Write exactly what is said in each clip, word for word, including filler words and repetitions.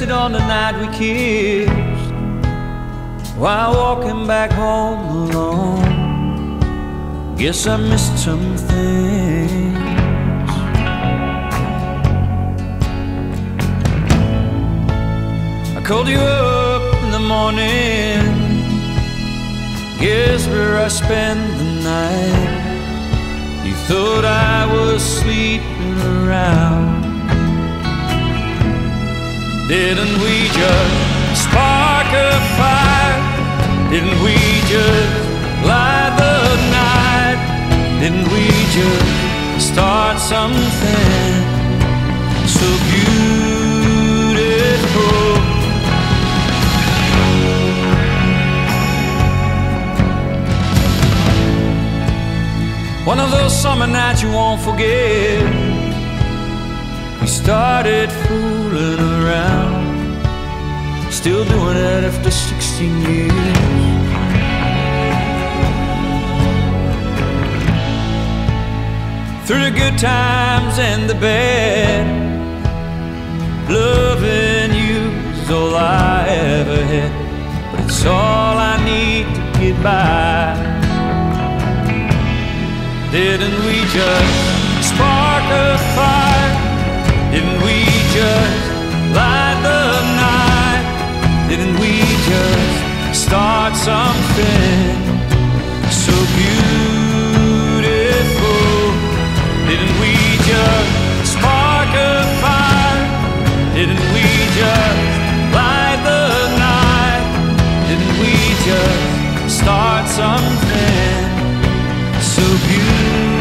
it on the night we kissed, while walking back home alone. Guess I missed some things. I called you up in the morning, guess where I spend the night. You thought I was sleeping around. Didn't we just spark a fire? Didn't we just light the night? Didn't we just start something so beautiful? One of those summer nights you won't forget. We started fooling around, still doing it after sixteen years. Through the good times and the bad, loving you is all I ever had, but it's all I need to get by. Didn't we just spark a fire? Didn't we just light the night? Didn't we just start something so beautiful? Didn't we just spark a fire? Didn't we just light the night? Didn't we just start something so beautiful?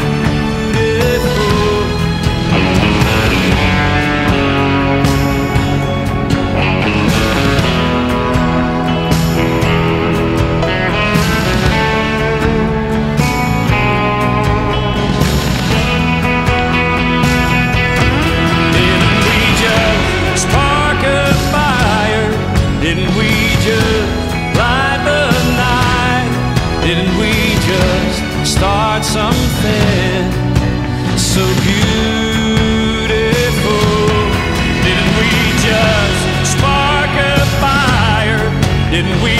Didn't we just light the night? Didn't we just start something so beautiful? Didn't we just spark a fire? Didn't we